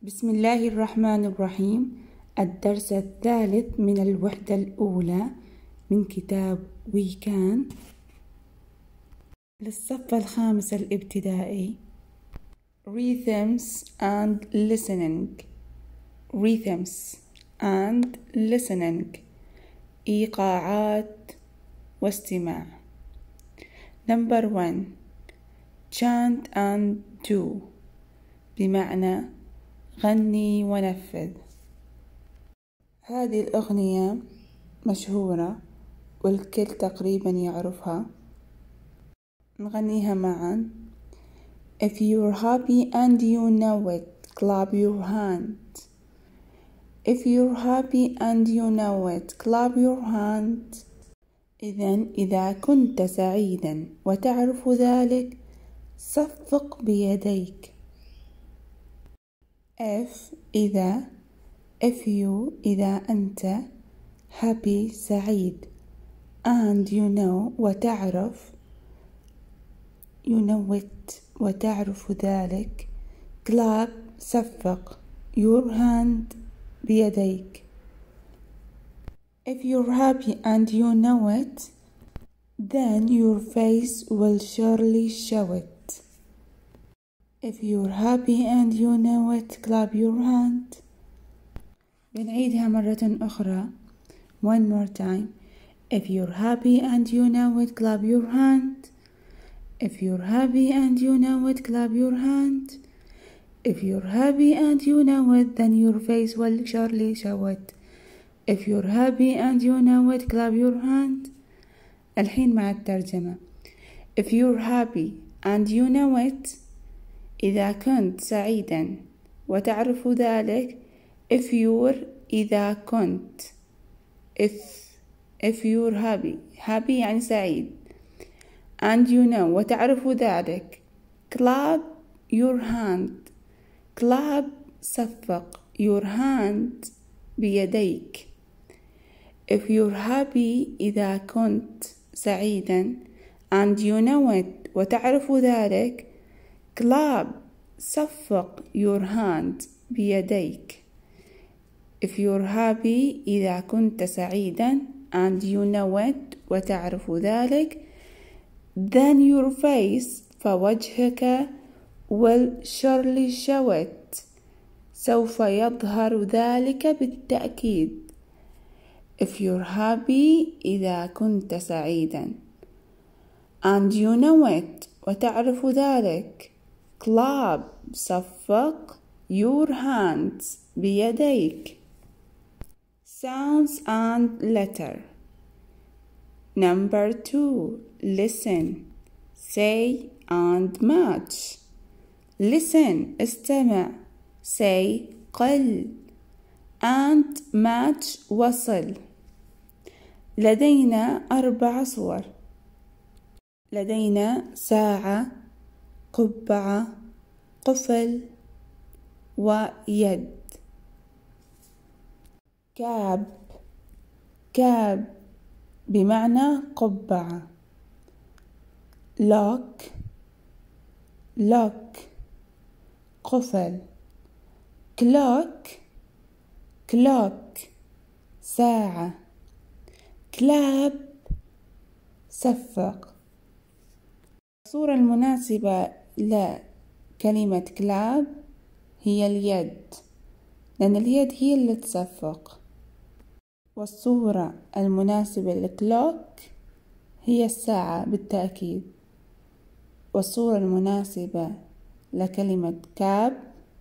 بسم الله الرحمن الرحيم. الدرس الثالث من الوحدة الأولى من كتاب We Can للصف الخامس الابتدائي. Rhythms and listening. Rhythms and listening. إيقاعات واستماع. Number 1. Chant and do. بمعنى غني ونفذ. هذه الأغنية مشهورة والكل تقريبا يعرفها. نغنيها معا. If you're happy and you know it, clap your hand. If you're happy and you know it, clap your hand. إذا كنت سعيدا وتعرف ذلك صفق بيديك. If إذا If you إذا أنت happy سعيد and you know وتعرف you know it وتعرف ذلك clap صفق your hand بيديك. If you're happy and you know it then your face will surely show it. If you're happy and you know it, clap your hand. بنعيدها مرة أخرى. One more time. If you're happy and you know it, clap your hand. If you're happy and you know it, clap your hand. If you're happy and you know it, then your face will surely show it. If you're happy and you know it, clap your hand. الحين مع الترجمة. If you're happy and you know it, إذا كنت سعيدا وتعرف ذلك. If you're إذا كنت if you're happy يعني سعيد and you know وتعرف ذلك clap your hand. clap صفق your hand بيديك. If you're happy إذا كنت سعيدا and you know it وتعرف ذلك clap صفق your hand بيديك. If you're happy إذا كنت سعيدا and you know it وتعرف ذلك then your face فوجهك will surely show it سوف يظهر ذلك بالتأكيد. If you're happy إذا كنت سعيدا and you know it وتعرف ذلك clap صفق your hands بيديك. Sounds and letter. Number 2. Listen, say and match. Listen استمع. Say قل and match وصل. لدينا 4 صور. لدينا ساعة، قبعة، قفل ويد. كاب بمعنى قبعة. لوك قفل. كلوك ساعة. كلاب صفق. الصورة المناسبة لكلمة كلاب هي اليد لأن اليد هي اللي تصفق. والصورة المناسبة لكلوك هي الساعة بالتأكيد. والصورة المناسبة لكلمة كاب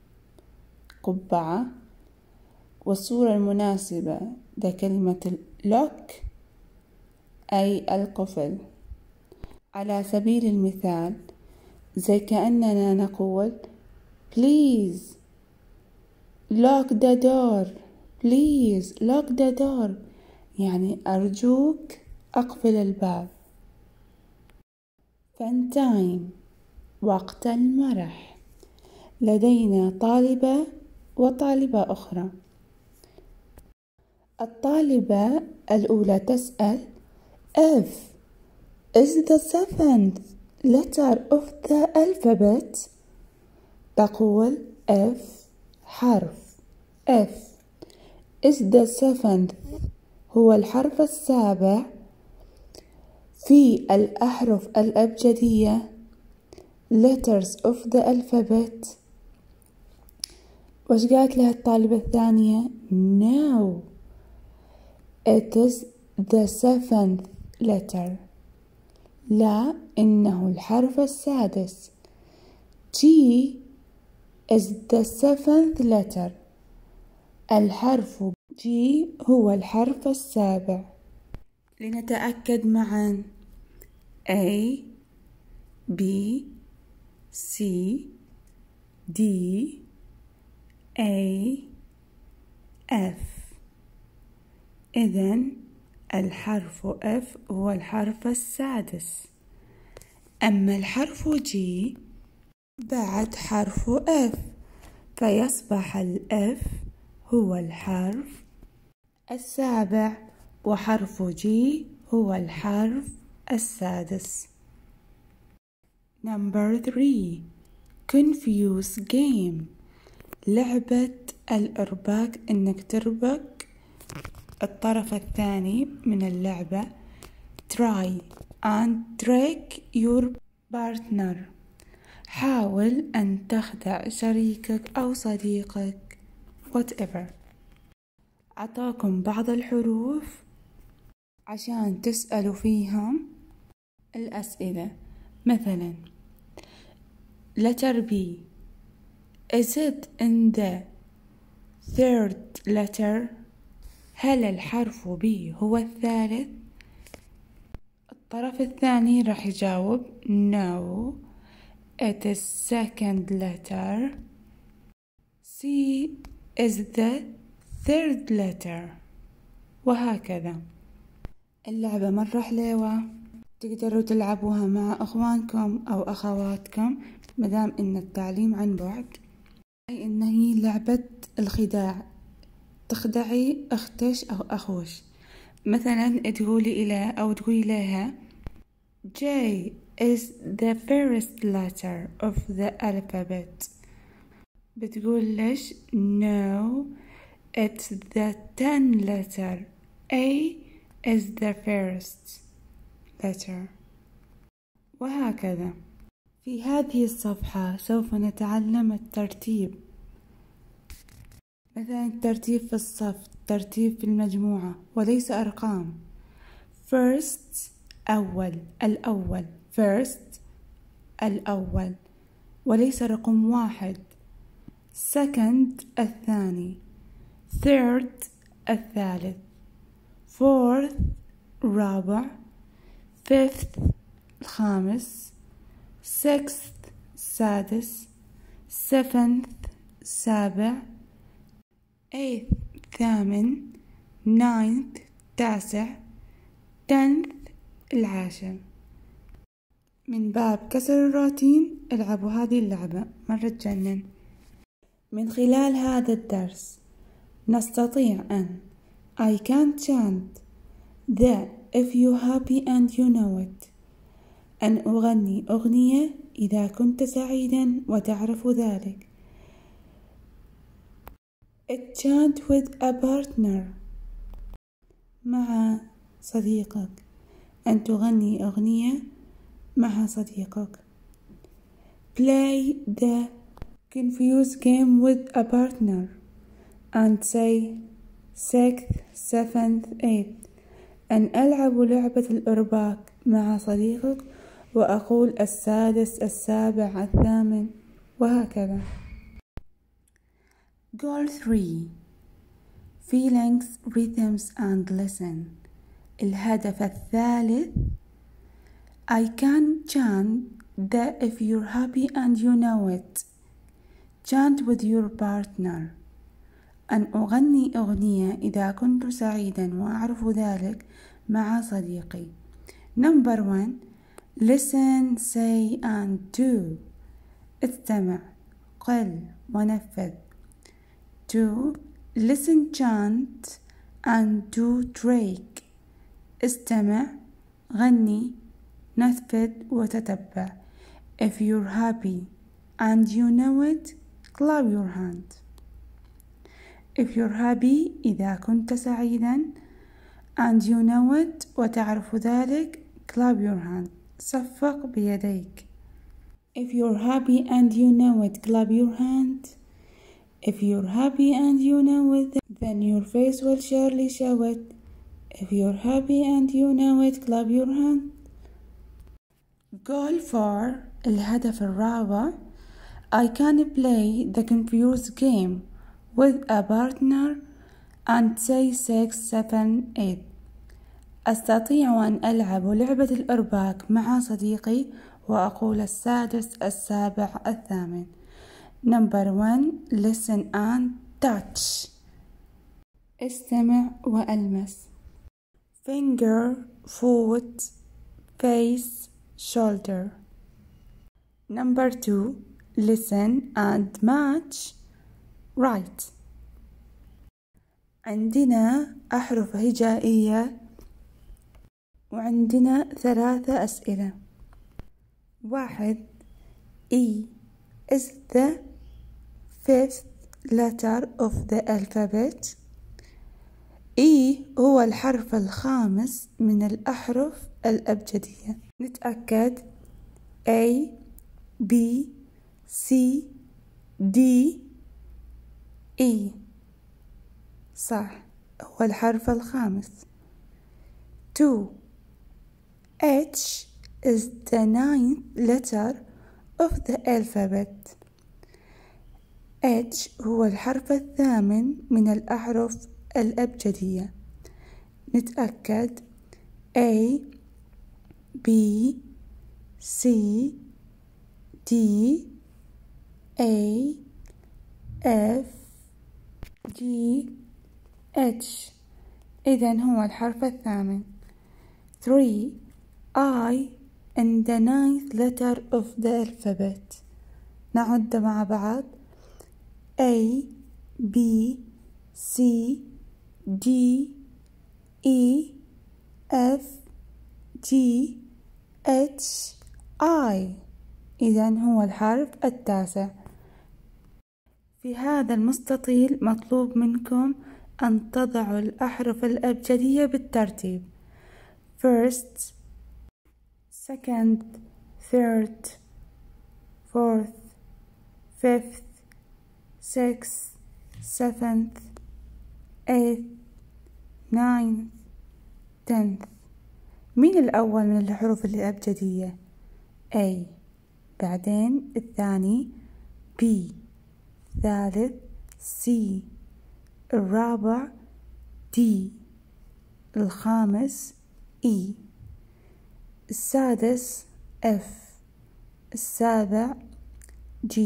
قبعة. والصورة المناسبة لكلمة لوك أي القفل. على سبيل المثال زي كأننا نقول Please lock the door. Please lock the door يعني أرجوك أقفل الباب. Fun time وقت المرح. لدينا طالبة وطالبة أخرى. الطالبة الأولى تسأل F is the 7th letter of the alphabet. تقول F حرف F is the seventh هو الحرف السابع في الأحرف الأبجدية letters of the alphabet. وش قالت لها الطالبة الثانية؟ No, it is the seventh letter. لا، إنه الحرف السادس. G is the seventh letter. الحرف G هو الحرف السابع. لنتأكد معا A B C D A F. إذن الحرف F هو الحرف السادس، أما الحرف G بعد حرف F، فيصبح الF هو الحرف السابع وحرف G هو الحرف السادس. Number 3 Confuse game. لعبة الإرباك، إنك تربك الطرف الثاني من اللعبة. Try and trick your partner. حاول أن تخدع شريكك أو صديقك whatever. أعطاكم بعض الحروف عشان تسألوا فيهم الأسئلة. مثلا letter B is it in the third letter؟ هل الحرف B هو الثالث؟ الطرف الثاني راح يجاوب No, it is second letter. C is the third letter. وهكذا. اللعبة مرة حلوة، تقدروا تلعبوها مع أخوانكم أو أخواتكم مدام إن التعليم عن بعد. أي إن هي لعبة الخداع، تخدعي أختش أو أخوش. مثلا تقولي إلى أو تقولي لها J is the first letter of the alphabet. بتقول ليش No, it's the 10th letter. A is the first letter. وهكذا. في هذه الصفحة سوف نتعلم الترتيب، مثلا الترتيب في الصف، الترتيب في المجموعة، وليس أرقام. first أول، الأول first الأول وليس رقم واحد. second الثاني، third الثالث، fourth الرابع، fifth الخامس، sixth السادس، seventh السابع، eighth الثامن، ninth التاسع، 10th العاشر. من باب كسر الروتين العبوا هذه اللعبة، مرة تجنن. من خلال هذا الدرس نستطيع أن I can chant the if you happy and you know it. أن أغني أغنية إذا كنت سعيدا وتعرف ذلك. chant with a partner مع صديقك، أن تغني أغنية مع صديقك. play the confuse game with a partner and say 6th, 7th, 8th. أن ألعب لعبة الإرباك مع صديقك وأقول السادس، السابع، الثامن، وهكذا. Goal 3 Feelings, rhythms and listen. الهدف الثالث I can chant the if you're happy and you know it. Chant with your partner. أن أغني أغنية إذا كنت سعيدا وأعرف ذلك مع صديقي. Number 1 Listen, say and do. استمع، قل ونفذ. 2 Listen, chant and do trick. استمع، غني، نفذ وتتبع. If you're happy and you know it, clap your hand. If you're happy إذا كنت سعيدا. And you know it وتعرف ذلك. Clap your hand. صفق بيديك. If you're happy and you know it, clap your hand. If you're happy and you know it, then your face will surely show it. If you're happy and you know it, clap your hand. Goal 4 الهدف الرابع. I can play the confused game with a partner and say 6, 7, 8. أستطيع أن ألعب لعبة الإرباك مع صديقي وأقول السادس، السابع، الثامن. Number 1. Listen and touch. استمع وألمس. Finger, foot, face, shoulder. Number 2. Listen and match. Right. عندنا أحرف هجائية وعندنا 3 أسئلة. 1. E is the 5th letter of the alphabet. E هو الحرف الخامس من الأحرف الأبجدية. نتأكد. A B C D E صح، هو الحرف الخامس. 2. H is the 9th letter of the alphabet. H هو الحرف الثامن من الأحرف الأبجدية. نتأكد. A B C D A F G H. إذن هو الحرف الثامن. 3. I in the 9th letter of the alphabet. نعد مع بعض. A B C D E F G H I. إذن هو الحرف التاسع. في هذا المستطيل مطلوب منكم أن تضعوا الأحرف الأبجدية بالترتيب. First, second, third, fourth, fifth, sixth, seventh, eighth, ninth, tenth. مين الأول من الحروف الأبجدية؟ A. بعدين الثاني B. الثالث C. الرابع D. الخامس E. السادس F. السابع G.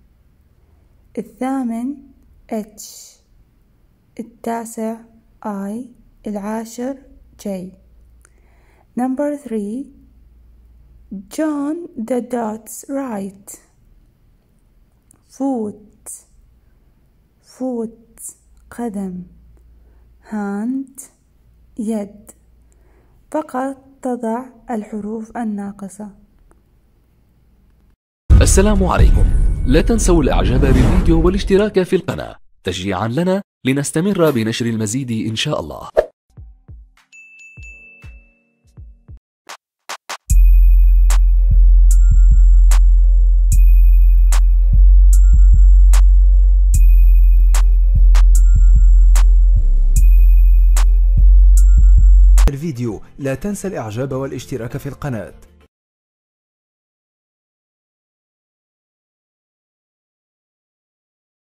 الثامن H. التاسع I. العاشر J. Number 3. Join the dots right. Foot قدم. hand يد. فقط تضع الحروف الناقصة. السلام عليكم. لا تنسوا الإعجاب بالفيديو والاشتراك في القناة تشجيعا لنا لنستمر بنشر المزيد إن شاء الله. الفيديو لا تنسى الإعجاب والاشتراك في القناة.